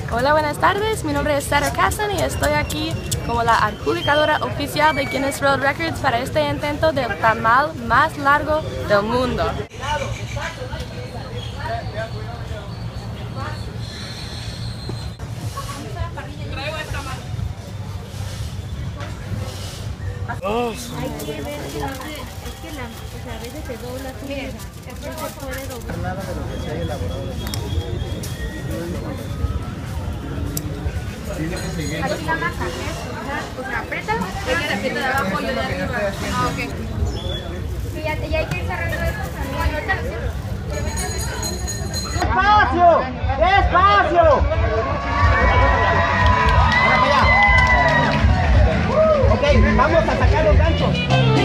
Hola, buenas tardes. Mi nombre es Sarah Casson y estoy aquí como la adjudicadora oficial de Guinness World Records para este intento del tamal más largo del mundo. Hay que ver, es que a veces se dobla así, se puede doblar. Nada de lo que se haya elaborado. Tiene que seguir. Aquí la masa, o sea, aprieta, ella la aprieta de abajo y yo de arriba. Ah, ok. Sí, ya hay que ir cerrando esto también. Bueno, ahorita lo cierro. ¡Despacio! ¡Despacio! Ok, vamos a sacar los ganchos.